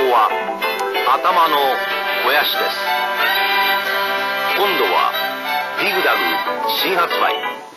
は頭の肥やしです。今度はディグダグ新発売。